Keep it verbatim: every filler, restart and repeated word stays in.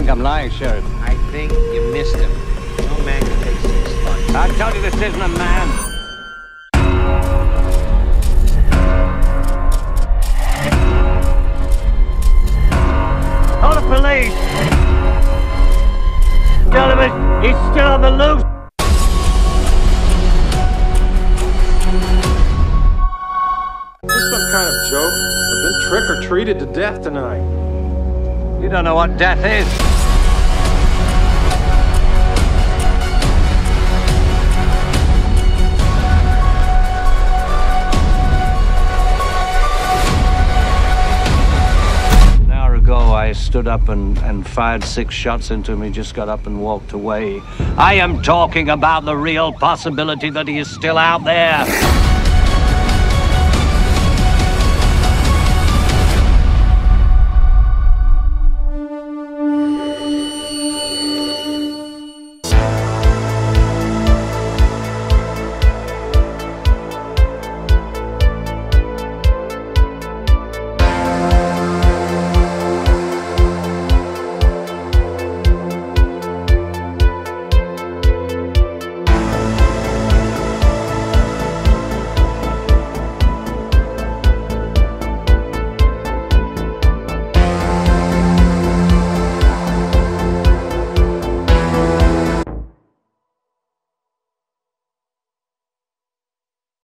think I'm lying, Sheriff. I think you missed him. No man can take six slugs. I tell you, this isn't a man. Call the police! Gentlemen, he's still on the loose! Is this some kind of joke? I've been trick-or-treated to death tonight. You don't know what death is. An hour ago, I stood up and, and fired six shots into him. He just got up and walked away. I am talking about the real possibility that he is still out there.